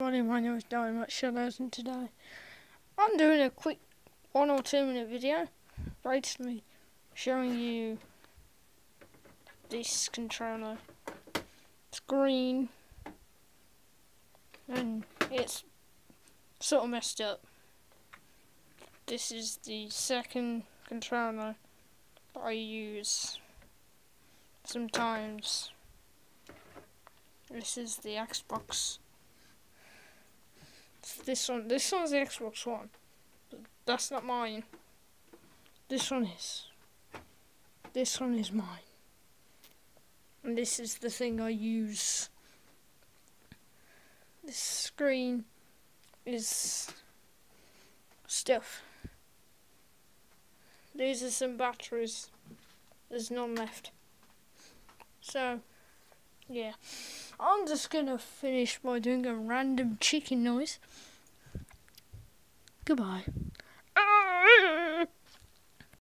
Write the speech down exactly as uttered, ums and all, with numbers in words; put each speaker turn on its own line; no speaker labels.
My name is Darren Much and today I'm doing a quick one or two minute video basically showing you this controller. It's green and it's sort of messed up. This is the second controller that I use sometimes. This is the Xbox. This one, this one's the Xbox One, but that's not mine. This one is. This one is mine. And this is the thing I use. This screen is stuff. These are some batteries. There's none left. So, yeah. I'm just gonna finish by doing a random chicken noise. Goodbye.